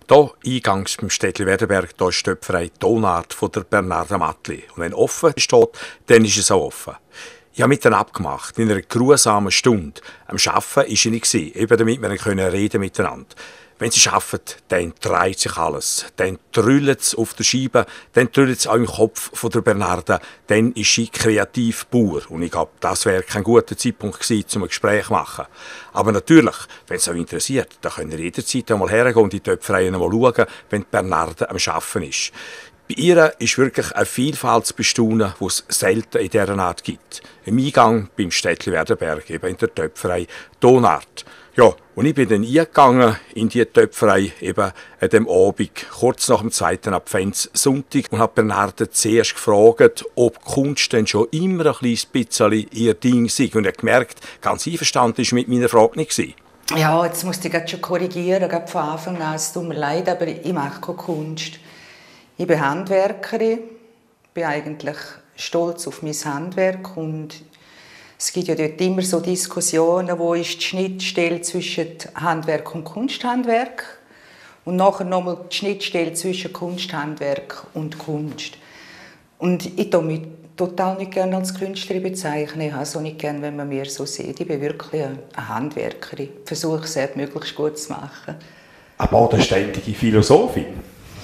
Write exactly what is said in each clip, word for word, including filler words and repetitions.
Hier, eingangs beim Städtli Werdenberg, da ist die Töpferei Tonart von der Bernarda Mattli. Und wenn offen steht, dann ist es auch offen. Ich habe mit ihnen abgemacht, in einer grusamen Stunde. Am Arbeiten war ich nicht, eben damit wir können reden miteinander. Wenn sie arbeiten, dann dreht sich alles. Dann trüllt es auf der Scheibe, dann trüllt es auch im Kopf von der Bernarda. Dann ist sie kreativ pur. Und ich glaube, das wäre kein guter Zeitpunkt gewesen, um ein Gespräch zu machen. Aber natürlich, wenn es euch interessiert, dann könnt ihr jederzeit einmal hergehen und die Töpferei einmal schauen, wenn die Bernarda am Arbeiten ist. Bei ihr ist wirklich eine Vielfalt zu bestaunen, die es selten in dieser Art gibt. Im Eingang beim Städtli Werdenberg, eben in der Töpferei Tonart. Ja, und ich bin dann eingegangen in die Töpferei eben an dem Abend, kurz nach dem zweiten Adventssonntag, und habe Bernarda zuerst gefragt, ob Kunst denn schon immer ein kleines bisschen ihr Ding sei. Und er hat gemerkt, ganz einverstanden ist mit meiner Frage nicht gewesen. Ja, jetzt musste ich schon korrigieren, gerade von Anfang an. Es tut mir leid, aber ich mache keine Kunst. Ich bin Handwerkerin, bin eigentlich stolz auf mein Handwerk und es gibt ja dort immer so Diskussionen, wo ist die Schnittstelle zwischen Handwerk und Kunsthandwerk und nachher nochmal die Schnittstelle zwischen Kunsthandwerk und Kunst. Und ich tue mich total nicht gerne als Künstlerin bezeichnen. Ich habe es auch nicht gerne, wenn man mir so sieht. Ich bin wirklich eine Handwerkerin. Ich versuche es möglichst gut zu machen. Eine bodenständige Philosophin?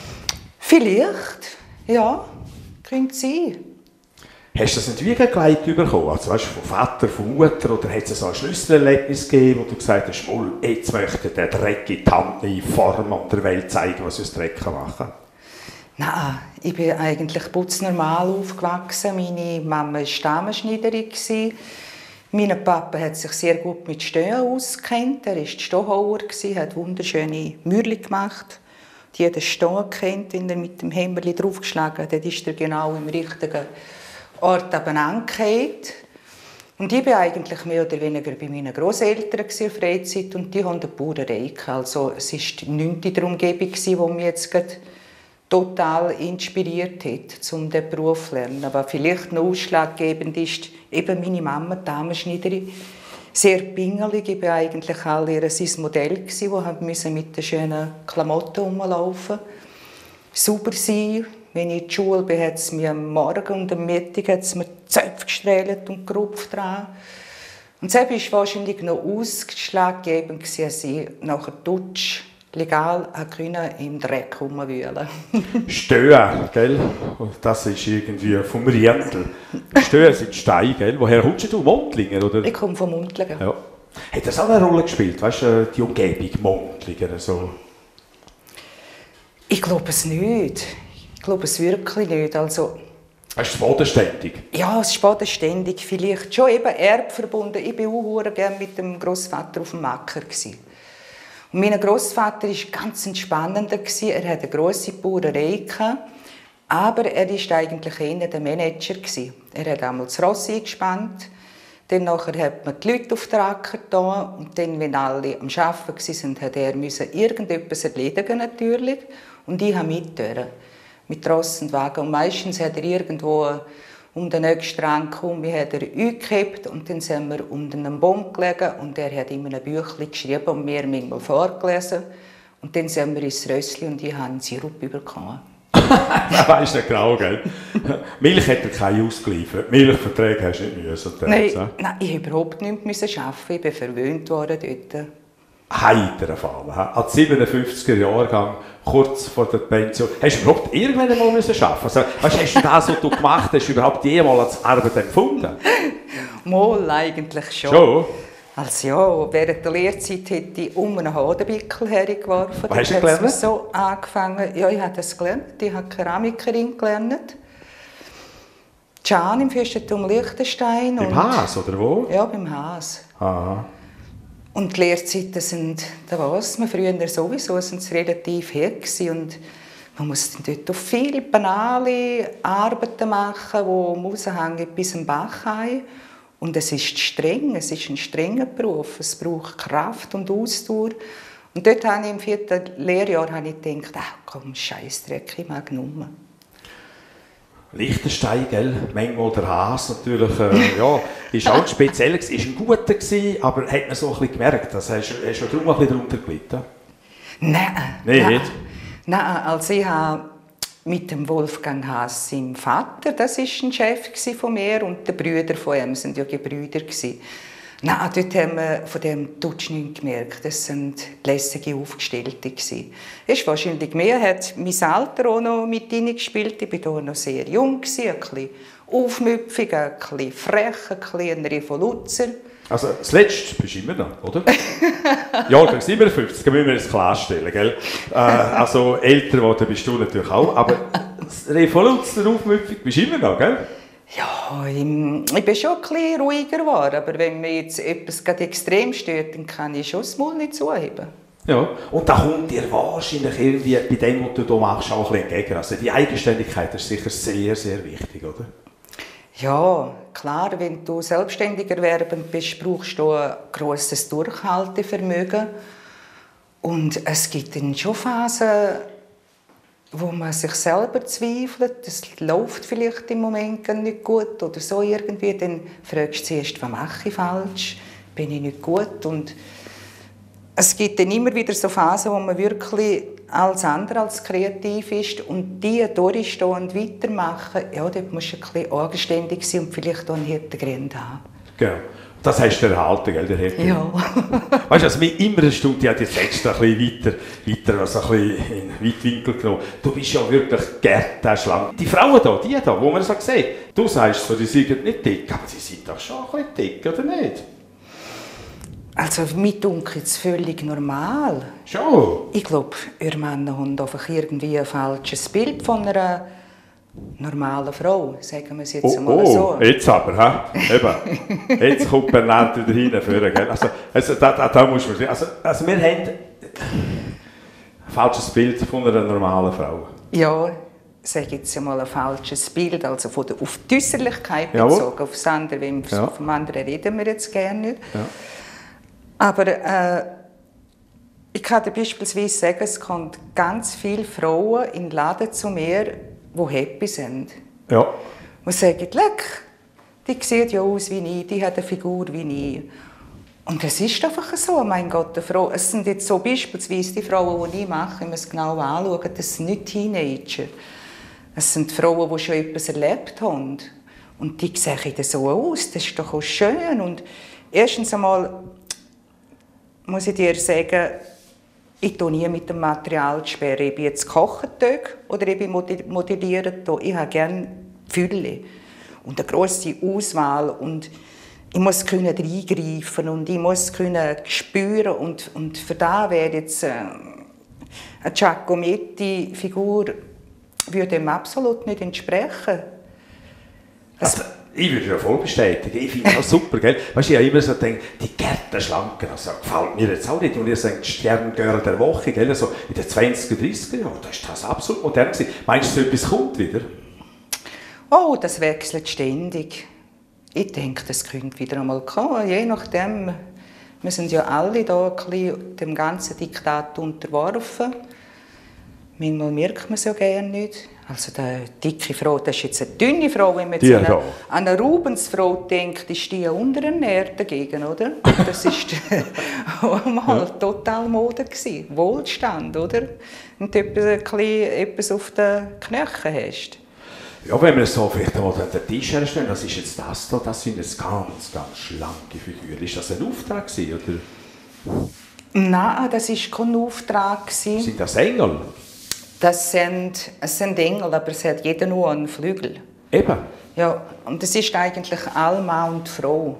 Vielleicht, ja, könnte sein. Hast du das nicht wiedergelegt bekommen? Also, weißt, vom Vater, von Mutter? Oder hat es so ein Schlüsselerlebnis gegeben, wo du gesagt hast, jetzt möchte der Dreck in die Hand nehmen, formen und der Welt zeigen, was wir aus Dreck machen kann? Nein, ich bin eigentlich putznormal aufgewachsen. Meine Mama war Damenschneiderin. Mein Papa hat sich sehr gut mit Stehen ausgekannt. Er war Stohauer, hat wunderschöne Mürli gemacht. Die hat den Stoh kennt, wenn er mit dem Hämmerli draufgeschlagen hat, dann ist er genau im richtigen Ort angekommen. Und ich war eigentlich mehr oder weniger bei meinen Grosseltern in der Freizeit und die hatten eine Bauerei. Also es war nichts in der Umgebung, die mich jetzt total inspiriert hat, um diesen Beruf zu lernen. Aber vielleicht noch ausschlaggebend ist eben meine Mama, die Damenschneiderin, sehr pingelig. Ich war eigentlich all ihr sein Modell, das mit den schönen Klamotten rumlaufen musste. Sauber sein. Wenn ich in die Schule bin, hat es mir am Morgen und am Mittag hat es mir die Zöpfe gestrahlt und gerupft dran. Und das war wahrscheinlich noch ausschlaggebend, dass ich nachher Dutsch legal im Dreck herumwühlen konnte. Stöhe, gell? Das ist irgendwie vom Rientel. Stöhe sind Steine, gell? Woher kommst du? Mondlingen, oder? Ich komme von Mondlingen. Ja. Hat das auch eine Rolle gespielt, weißt du, die Umgebung, Mondlingen? So? Ich glaube es nicht. Ich glaube es wirklich nicht. Also, ist es bodenständig? Ja, es ist bodenständig. Vielleicht schon eben erbverbunden. Ich war auch gerne mit dem Grossvater auf dem Acker. Und mein Grossvater war ganz entspannender. Er hatte eine grosse Bauerei, aber er war eigentlich eher der Manager. Er hat einmal das Ross eingespannt, dann nachher hat man die Leute auf den Acker getan und dann, wenn alle am Arbeiten waren, hat er irgendetwas erledigen natürlich. Und ich habe mitgetan. Mit Ross und Wagen. Und meistens hat er irgendwo um den nächsten Strang gekommen, hat er eingehebt und dann sind wir unter einem Baum gelegen und er hat in einem Büchlein geschrieben und mir manchmal vorgelesen. Und dann sind wir ins Rössli und ich habe einen Sirup bekommen. Das weisst du genau, gell? Milch hat er keine ausgeliefert. Milchverträge hast du nicht müssen. Nein, so. Nein, ich musste überhaupt nicht arbeiten. Ich bin verwöhnt worden dort. Heiter Fall. Als siebenundfünfziger Jahrgang, kurz vor der Pension. Hast du überhaupt irgendwann einmal arbeiten? Also, weißt, hast du das, was du gemacht hast, überhaupt jemals als Arbeit empfunden? Mal, eigentlich schon. Schon? Also ja, während der Lehrzeit hätte ich um einen Hodenbickel hergeworfen. Was hast du gelernt? So angefangen. Ja, ich habe das gelernt. Ich habe Keramikerin gelernt. Can im Fürstentum Liechtenstein. Beim Haas, oder wo? Ja, beim Haas. Aha. Und die Lehrzeiten sind, da weiß man früher sowieso, sind relativ hart und man muss dort auch viele banale Arbeiten machen, die raushängen bis zum Bach heim. Und es ist streng, es ist ein strenger Beruf, es braucht Kraft und Ausdauer. Und dort habe ich im vierten Lehrjahr habe ich gedacht, ach komm, Scheissdreck, ich mag nur. Liechtenstein, gell? Manchmal der Haas natürlich, äh, ja, ist auch speziell, ist ein guter gewesen, aber hat man so ein bisschen gemerkt, dass hast, hast du darum ein bisschen darunter gelitten? Nein, nee, nein. nicht? Nein, also ich habe mit dem Wolfgang Haas, seinem Vater, das war ein Chef von mir, und die Brüder von ihm waren ja Gebrüder. Nein, dort haben wir von dem Tutsch nichts gemerkt. Das waren lässige Aufgestellte. Es ist wahrscheinlich mehr, hat mein Alter auch noch mit reingespielt. Ich war noch sehr jung, ein bisschen aufmüpfig, ein bisschen frech, ein bisschen ein Revoluzer. Also das Letzte bist du immer noch, oder? Jahrgang siebenundfünfzig, müssen wir jetzt klarstellen, gell? Äh, also älter geworden bist du natürlich auch, aber Revoluzer, aufmüpfig bist du immer noch, gell? Ja, ich, ich bin schon ein bisschen ruhiger geworden, aber wenn mir jetzt etwas gerade extrem stört, dann kann ich schon das Maul nicht zuheben. Ja, und da kommt dir wahrscheinlich irgendwie bei dem, was du hier machst, auch ein bisschen entgegen. Also die Eigenständigkeit ist sicher sehr, sehr wichtig, oder? Ja, klar, wenn du selbstständig erwerbend bist, brauchst du ein grosses Durchhaltevermögen. Und es gibt dann schon Phasen, wo man sich selber zweifelt, das läuft vielleicht im Moment nicht gut oder so irgendwie, dann fragst du zuerst, was mache ich falsch, bin ich nicht gut, und es gibt dann immer wieder so Phasen, wo man wirklich alles andere als kreativ ist, und die durchstehen und weitermachen, ja, dort musst du ein bisschen anständig sein und vielleicht auch einen harten Grind haben. Genau. Das hast du erhalten, gell, der Härte? Ja. Weißt du, also mich immer eine Stunde, die hat jetzt extra ein bisschen weiter, weiter also ein bisschen in Weitwinkel genommen. Du bist ja wirklich gärtenschlank. Die Frauen hier, die hier, wo man so sieht, du sagst so, die sind nicht dick, aber sie sind doch schon ein bisschen dick, oder nicht? Also, mir dunkelt es völlig normal. Schon? Ich glaube, ihr Männer haben einfach irgendwie ein falsches Bild von einer normale Frau, sagen wir es jetzt oh, einmal oh, so. Jetzt aber, he? Eben. Jetzt kommt Bernhard wieder hinführen. Also, also da, da, da muss man sagen. Also, also wir haben ein falsches Bild von einer normalen Frau. Ja, ich sage jetzt einmal ein falsches Bild, also von der, auf die Äußerlichkeit Jawohl. bezogen. Auf das andere, wenn ja. Vom anderen reden wir jetzt gerne nicht. Ja. Aber äh, ich kann dir beispielsweise sagen, es kommen ganz viele Frauen in den Laden zu mir, die happy sind. Ja. Und sagen, leck, die sieht ja aus wie ich, die hat eine Figur wie ich. Und es ist einfach so, mein Gott, eine Frau. Es sind jetzt so beispielsweise die Frauen, die ich mache, wenn wir es genau anschauen, das sind nicht Teenager. Es sind Frauen, die schon etwas erlebt haben. Und die sehen so aus, das ist doch auch schön. Und erstens einmal muss ich dir sagen, ich tue nie mit dem Material sperren. Ich bin jetzt Kochentag oder ich bin modelliert. Ich habe gerne Fülle und eine grosse Auswahl. Und ich muss können reingreifen und ich muss können spüren. Und, und für da wäre jetzt äh, eine Giacometti-Figur würde dem absolut nicht entsprechen. Also, ich würde ja voll bestätigen. Ich finde das super, gell? Weißt du, ich habe immer so gedacht, die Gärtenschlanken, also gefällt mir jetzt auch nicht. Und ihr sagt, Sterngirl der Woche, gell? Also in den zwanziger, dreißiger Jahren, da ist das absolut modern gewesen. Meinst du, so etwas kommt wieder? Oh, das wechselt ständig. Ich denke, das könnte wieder einmal kommen, je nachdem. Wir sind ja alle da ein bisschen dem ganzen Diktat unterworfen. Manchmal merkt man es ja gerne nicht. Also die dicke Frau, das ist jetzt eine dünne Frau. Wenn man jetzt an eine, an eine Rubensfrau denkt, ist die unterernährt dagegen, oder? Das war mal ja. total Mode gewesen. Wohlstand, oder? Und du etwas, etwas auf den Knöcheln hast. Ja, wenn wir so vielleicht einmal den Tisch herstellen, was ist jetzt das da? Das sind jetzt ganz, ganz schlanke Figuren. Ist das ein Auftrag gewesen, oder? Nein, das war kein Auftrag gewesen. Sind das Engel? Das sind, es sind Engel, aber es hat jeder nur einen Flügel. Eben. Ja, und es ist eigentlich all Mann und Frau.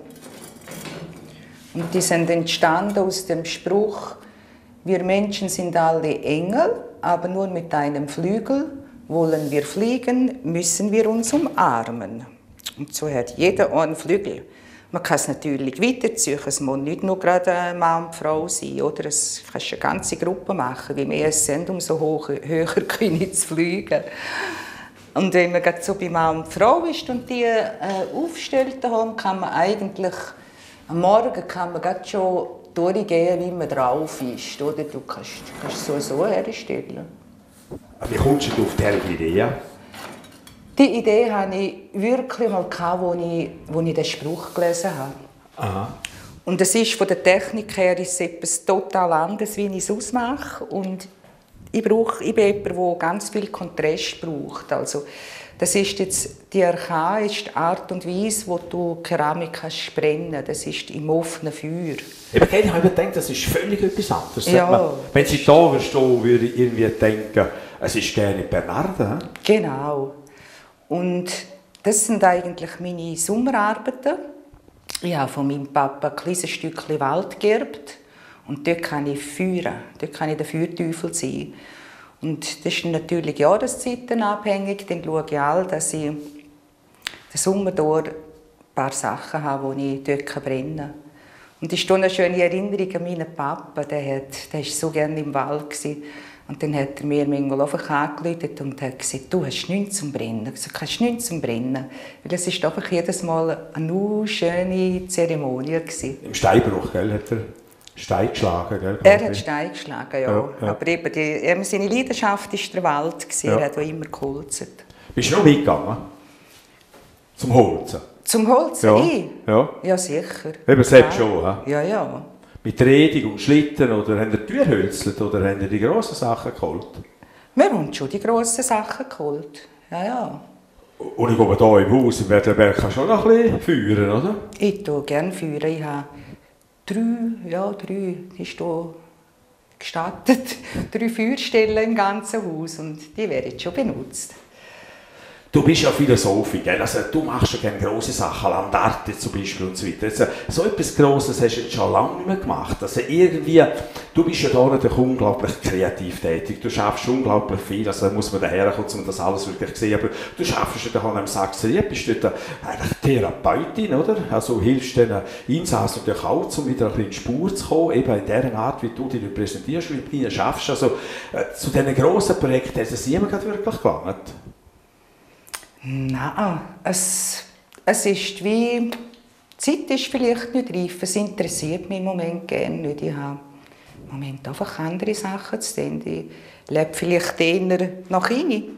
Und die sind entstanden aus dem Spruch, wir Menschen sind alle Engel, aber nur mit einem Flügel. Wollen wir fliegen, müssen wir uns umarmen. Und so hat jeder einen Flügel. Man kann es natürlich weiterziehen. Es muss nicht nur gerade Mann und Frau sein. Oder? Es kannst eine ganze Gruppe machen. Je mehr es sind, umso hoch, höher können sie fliegen. Und wenn man gerade so bei Mann und Frau ist und die äh, Aufstellten haben, kann man eigentlich am Morgen kann man gerade schon durchgehen, wie man drauf ist. Oder? Du kannst, kannst so so herstellen. Wie kommst du auf diese Idee? Die Idee hatte ich wirklich mal, als ich, als ich den Spruch gelesen habe. Aha. Und es ist von der Technik her ist es etwas total anderes, wie ich es ausmache. Und ich, brauche, ich bin jemand, der ganz viel Kontrast braucht. Also, das ist jetzt die archaische Art und Weise, wo du Keramik kannst brennen. Das ist im offenen Feuer. Ich habe immer gedacht, das ist völlig etwas anderes. Ja. Man, wenn Sie hier stehen, würde ich irgendwie denken, es ist gerne Bernarde. Genau. Und das sind eigentlich meine Sommerarbeiten. Ich habe von meinem Papa ein kleines Stückchen Wald geerbt. Und dort kann ich feuern. Dort kann ich der Feuerteufel sein. Und das ist natürlich jahreszeitenabhängig. Dann schaue ich all, dass ich den Sommer durch ein paar Sachen habe, die ich dort brennen kann. Und ich habe eine schöne Erinnerung an meinen Papa. Der, hat, der war so gerne im Wald. Und dann hat er mir manchmal einfach angerufen und hat gesagt, du hast nichts zum Brennen. Ich habe gesagt, nichts zum Brennen. Weil es ist einfach jedes Mal eine schöne Zeremonie gewesen. Im Steinbruch, gell, hat er Stein geschlagen, gell? Er hat Stein geschlagen, ja. ja, ja. Aber eben die, eben seine Leidenschaft war der Wald. Ja. Er hat auch immer geholzt. Bist du noch mitgegangen? Zum Holzen? Zum Holzen? Ja. Ich? Ja. Ja, sicher. Eben selbst ja. schon, he? Ja, ja. Mit Redung und Schlitten, oder haben ihr Tür gehölzelt, oder haben ihr die grossen Sachen geholt? Wir haben schon die grossen Sachen geholt, ja, ja. Und ich glaube, hier im Haus im Wedlerberg kannst du schon noch ein bisschen feuern, oder? Ich tue gerne feuern. Ich habe drei, ja, drei, ist hier gestattet, drei Feuerstellen im ganzen Haus und die werden schon benutzt. Du bist ja Philosophin, gell? Also, du machst ja gerne grosse Sachen, Landarte zum Beispiel und so weiter. Also, so etwas Grosses hast du jetzt schon lange nicht mehr gemacht. Also irgendwie, du bist ja da natürlich unglaublich kreativ tätig. Du schaffst unglaublich viel, also da muss man daherkommen, um das alles wirklich zu sehen. Aber du schaffst ja da am Sachsen, bist du da eigentlich Therapeutin, oder? Also hilfst den Insassen natürlich auch, um wieder ein bisschen in die Spur zu kommen, eben in der Art, wie du dich repräsentierst, wie du ihnen schaffst. Also äh, zu diesen grossen Projekten hat es niemand wirklich gelangt. Nein, es, es ist wie, die Zeit ist vielleicht nicht reif, es interessiert mich im Moment gerne nicht. Ich habe im Moment einfach andere Sachen zu tun. Ich lebe vielleicht eher nach innen.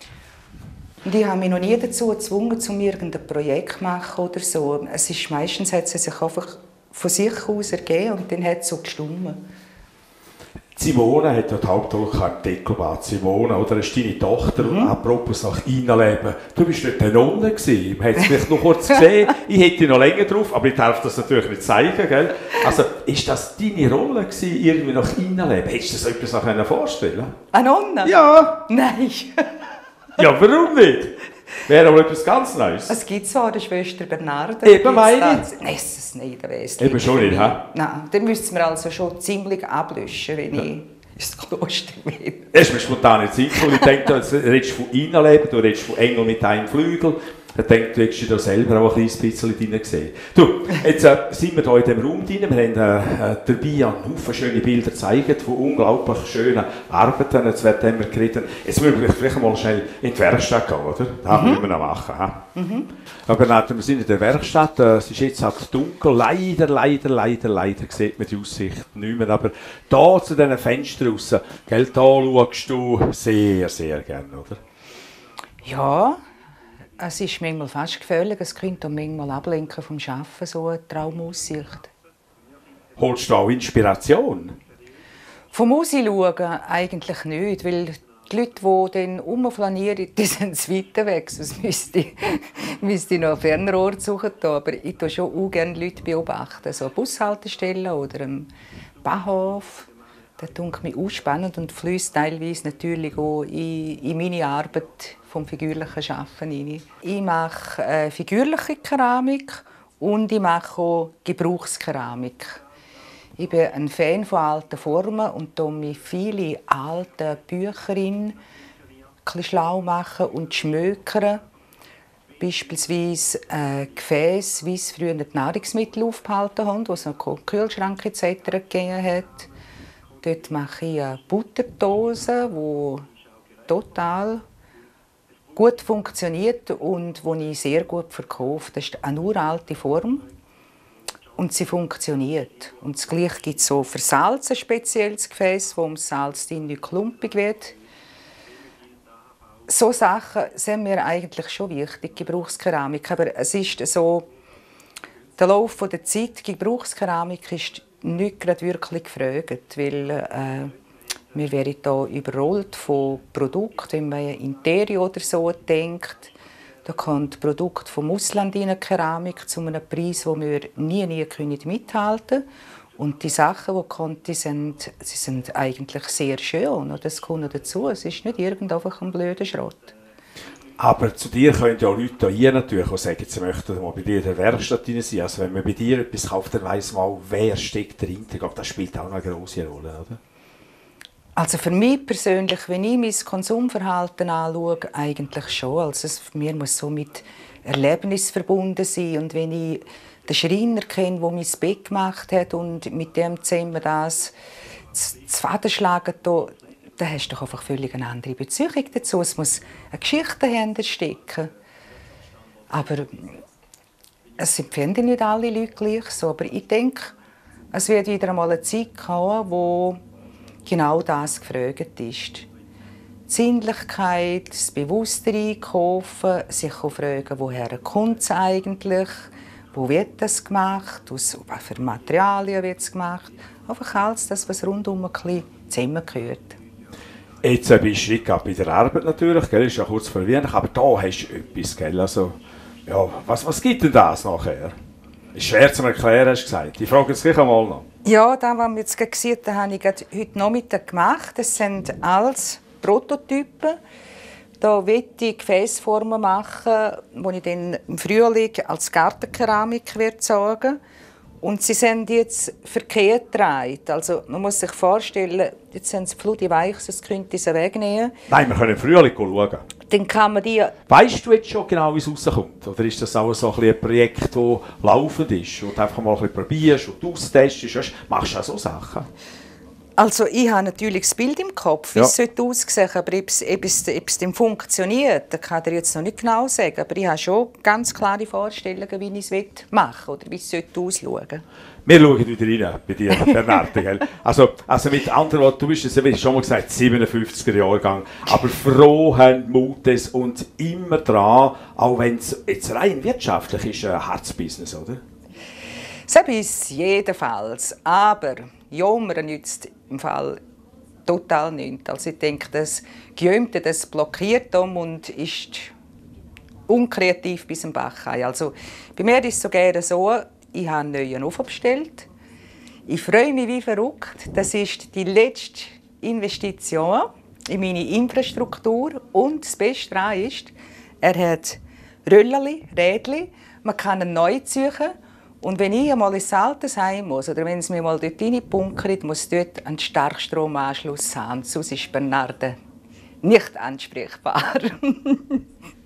Und ich habe mich noch nie dazu gezwungen, um irgendein Projekt zu machen oder so. Es ist, meistens hat es sich einfach von sich aus ergeben und dann hat es so gestimmt. Simone hat ja die Hauptrolle im Deckelbad. Simone, oder? Das ist deine Tochter. Mhm. Apropos nach Innenleben. Du bist dort eine Nonne gewesen. Man hat es vielleicht noch kurz gesehen. Ich hätte noch länger drauf, aber ich darf das natürlich nicht zeigen, gell? Also, ist das deine Rolle gewesen, irgendwie nach Innenleben? Hättest du dir so etwas noch vorstellen? Eine Nonne? Ja. Nein. Ja, warum nicht? Wäre aber etwas ganz Neues. Es gibt so eine Schwester Bernarde. Eben meine ich. Nein, es ist nicht, der West. Eben schon nicht, hä? Nein, dann müsste man also schon ziemlich ablöschen, wenn ja. ich ins Kloster will. Das ist mir spontan nicht sinnvoll. Ich denke, du redest von Innenleben, du redest von Engel mit einem Flügel. Ich denke, du hättest dich da selber auch ein kleines bisschen drin gesehen. Du, jetzt äh, sind wir hier in diesem Raum drin. Wir haben äh, dabei einen Haufen schöne Bilder gezeigt von unglaublich schönen Arbeiten. Jetzt werden wir geredet. Jetzt müssen wir vielleicht mal schnell in die Werkstatt gehen, oder? Das mhm. müssen wir noch machen. Mhm. Aber nein, wir sind in der Werkstatt. Äh, es ist jetzt halt dunkel. Leider, leider, leider, leider sieht man die Aussicht nicht mehr. Aber da zu diesen Fenstern raus, gell, da schaust du sehr, sehr gerne, oder? Ja. Es ist manchmal fast gefährlich, es könnte manchmal ablenken vom Arbeiten, so eine Traumaussicht. Holst du auch Inspiration? Vom Rausschauen eigentlich nicht, weil die Leute, die dann rumflanieren, die sind zu weit weg, sonst müsste ich, müsste ich noch einen Fernrohr suchen. Aber ich beobachte schon auch gerne Leute beobachten, so an Bushaltestellen oder am Bahnhof. Das finde ich auch spannend und fließt teilweise natürlich auch in, in meine Arbeit vom figürlichen Arbeiten rein. Ich mache äh, figürliche Keramik und ich mache auch Gebrauchskeramik. Ich bin ein Fan von alten Formen und tue mich viele alte Bücher ein schlau machen und schmökern. Beispielsweise äh, Gefäße, wie es früher die Nahrungsmittel aufgehalten haben, wo es noch Kühlschrank et cetera gegeben hat. Dort mache ich eine Butterdose, die total gut funktioniert und die ich sehr gut verkaufe. Das ist eine uralte Form und sie funktioniert. Und das Gleiche gibt es so für Salz, ein spezielles Gefäß, wo das Salz nicht klumpig wird. So Sachen sind mir eigentlich schon wichtig, Gebrauchskeramik. Aber es ist so, der Lauf der Zeit, Gebrauchskeramik ist nicht gerade wirklich gefragt, weil äh, Wir werden hier überrollt von Produkten, wenn man an Interior oder so denkt. Da kommt Produkte vom Ausland in Keramik zu einem Preis, den wir nie, nie mithalten können. Und die Sachen, die kommen, die sind, sie sind eigentlich sehr schön. Und das kommt dazu. Es ist nicht einfach ein blöder Schrott. Aber zu dir können ja Leute hier natürlich auch sagen, sie möchten mal bei dir in der Werkstatt rein sein. Also wenn man bei dir etwas kauft, dann weiss man, wer steckt dahinter. Ich glaube, das spielt auch eine grosse Rolle, oder? Also für mich persönlich, wenn ich mein Konsumverhalten anschaue, eigentlich schon. Also es für mich muss so mit Erlebnis verbunden sein. Und wenn ich den Schreiner kenne, der mein Bett gemacht hat und mit dem zusammen das zu Faden schlagen, da, da hast du doch einfach völlig eine andere Beziehung dazu. Es muss eine Geschichte dahinter stecken. Aber es empfinden nicht alle Leute gleich so. Aber ich denke, es wird wieder einmal eine Zeit kommen, wo genau das gefragt ist. Die Sinnlichkeit, das bewusste Einkaufen, sich auch fragen, woher kommt es eigentlich, wo wird das gemacht, aus was für Materialien wird es gemacht. Einfach alles das, was rundum ein bisschen zusammengehört. Jetzt äh, bist du bei der Arbeit natürlich, gell? Ist ja kurz vor Weihnachten, aber da hast du etwas, gell? Also, ja, was, was gibt denn das nachher? Ist schwer zu erklären, hast du gesagt. Ich frage jetzt gleich einmal noch. Ja, das, was wir jetzt gesehen haben, habe ich heute Nachmittag gemacht. Das sind alles Prototypen. Da möchte ich Gefäßformen machen, die ich dann im Frühling als Gartenkeramik sagen werde. Und sie sind jetzt verkehrt gedreht. Also man muss sich vorstellen, jetzt sind sie flutweich, das könnte sie wegnehmen. Nein, wir können im Frühling schauen. Dann kann man die... Weißt du jetzt schon genau, wie es rauskommt? Oder ist das auch so ein, ein Projekt, das laufend ist, wo du einfach mal ein bisschen probierst und austestest? Weißt, machst du auch so Sachen? Also ich habe natürlich das Bild im Kopf, wie ja. es aussehen sollte, aber ob es, ob es, ob es dann funktioniert, das kann ich jetzt noch nicht genau sagen. Aber ich habe schon ganz klare Vorstellungen, wie ich es machen will oder wie es aussehen sollte. Wir schauen wieder rein bei dir, Bernhard. also, also mit anderen Worten, du bist es, wie schon mal gesagt, siebenundfünfziger Jahrgang, aber froh haben Mutes und immer dran, auch wenn es jetzt rein wirtschaftlich ist, ein Herzbusiness, oder? So ist jedenfalls, aber Jammern nützt im Fall total nichts. Also ich denke, das Geömte, das blockiert um und ist unkreativ bis zum Bach. Also bei mir ist es so gerne so, ich habe einen neuen Ofen bestellt. Ich freue mich wie verrückt. Das ist die letzte Investition in meine Infrastruktur. Und das Beste daran ist, er hat Röllerli, Rädchen. Man kann ihn neu ziehen. Und wenn ich einmal ins Altersheim muss, oder wenn es mir mal dort reinbunkert, muss dort ein Starkstromanschluss haben. Sonst ist Bernarde nicht ansprechbar.